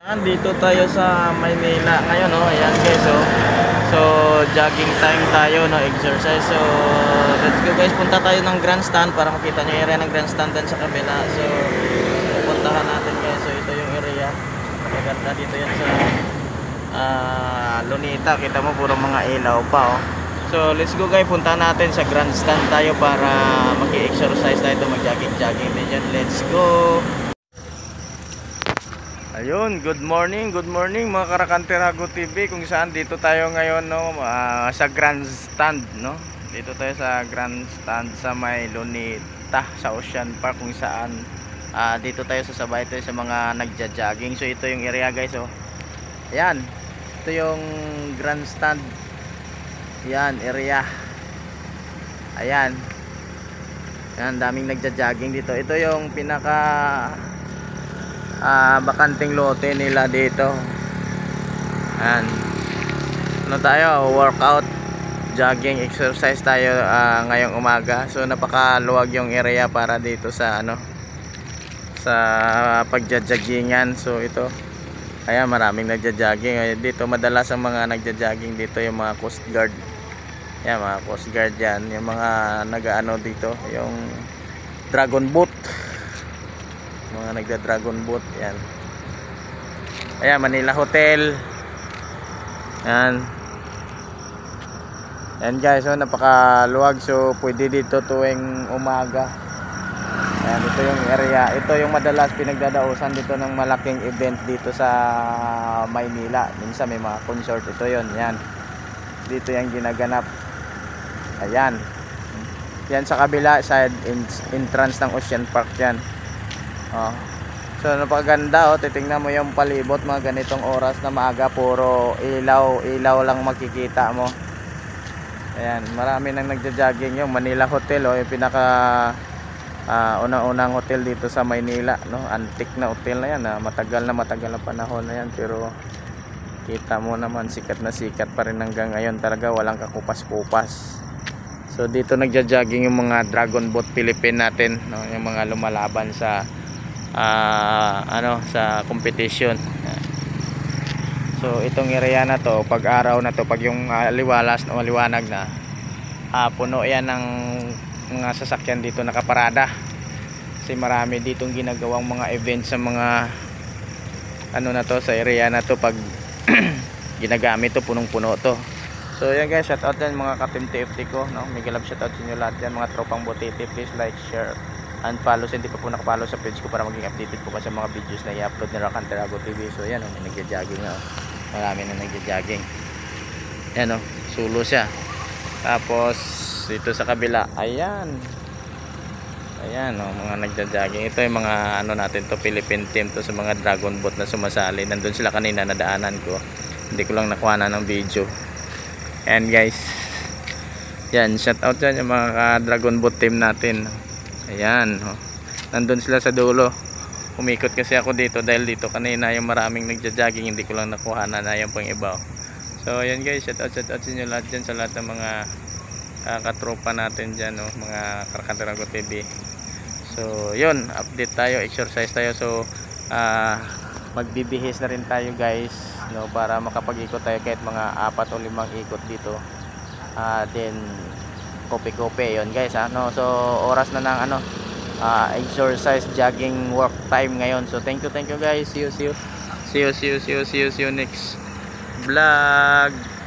Dito tayo sa Maynila ngayon, no? Ayan guys, oh. So, jogging time tayo, no? Exercise. So, let's go guys. Punta tayo ng grandstand para makita nyo yung area ng grandstand din sa kabila. So, pupuntahan natin guys. So, ito yung area. Maganda dito yan sa Lunita. Kita mo, puro mga ilaw pa, oh. So, let's go guys. Punta natin sa grandstand tayo para mag-exercise tayo. Mag-jogging din yan. Let's go! Ayun, good morning mga Karakanterago TV, kung saan dito tayo ngayon, no, sa grandstand, no. Dito tayo sa grandstand sa may Lunita sa Ocean Park, kung saan dito tayo sasabay tayo sa mga nagja-jogging. So ito yung area guys, oh. Ayan. Ito yung grandstand. Ayan, area. Ayan. Ayan, daming nagja-jogging dito. Ito yung pinaka bakanting lote nila dito. Ayan. Ano tayo? Workout, jogging, exercise tayo ngayong umaga. So napakaluwag yung area para dito sa sa pagja-joggingan. So ito. Ayan, maraming nagja-jogging. Dito madalas ang mga nagja-jogging dito yung mga Coast Guard. Ayan, mga Coast Guard yan. Yung mga nag-ano dito, yung dragon boat. Mga nagda-dragon boat. Yan. Ayan, Manila Hotel. Yan. Yan guys, so napakaluwag. So pwede dito tuwing umaga. Ayan, ito yung area. Ito yung madalas pinagdadausan dito ng malaking event dito sa Maynila. Minsan may mga concert. Ito yun. Yan. Dito yung ginaganap. Ayan. Yan sa kabila, side entrance ng Ocean Park yan. Oh. So napaganda, oh, titingnan mo yung palibot mga ganitong oras na maaga, puro ilaw lang makikita mo. Ayan, marami nang nagja-jogging. Yung Manila Hotel, oh, yung pinaka unang hotel dito sa Maynila, no? Antique na hotel na yan, matagal na panahon na yan, pero kita mo naman sikat na sikat pa rin hanggang ngayon, talaga walang kakupas-kupas. So dito nagja-jogging yung mga Dragon Boat Philippine natin, no? Yung mga lumalaban sa sa competition. So itong area na to, pag araw na to, pag yung liwanag na, puno yan ng mga sasakyan dito nakaparada, kasi marami ditong ginagawang mga events sa mga na to, sa area na to. Pag ginagamit to, punong-puno to. So yan guys, shout out yan mga ka-team TFT ko, no? Mega love shout out sa inyo lahat yan, mga tropang botete. Please like, share and follow, hindi pa po nakapollow sa page ko para maging updated po kasi mga videos na i-upload ni Karakanterago TV. So yan, may nagja-jogging na, marami na nagja-jogging. Yan, sulo siya. Tapos dito sa kabila, ayan, mga nagja-jogging. Ito yung mga natin to, Philippine team to, sa mga Dragon Boat na sumasali. Nandun sila kanina, nadaanan ko, hindi ko lang nakuha na ng video. And guys, yan, shout out yan yung mga Dragon Boat team natin. Ayan, nandun sila sa dulo. Umikot kasi ako dito dahil dito kanina yung maraming nagja-jogging, hindi ko lang nakuha na yung pang iba. So ayan guys, shout out sa inyo lahat dyan, sa lahat ng mga katropa natin dyan, mga Karakanterago TV. So yun, update tayo, exercise tayo. So magbibihis na rin tayo guys, no, para makapag-ikot tayo kahit mga 4 o 5 ikot dito. Then kopi-kopi yun guys, so oras na ng exercise, jogging, work time ngayon. So thank you guys, see you next vlog.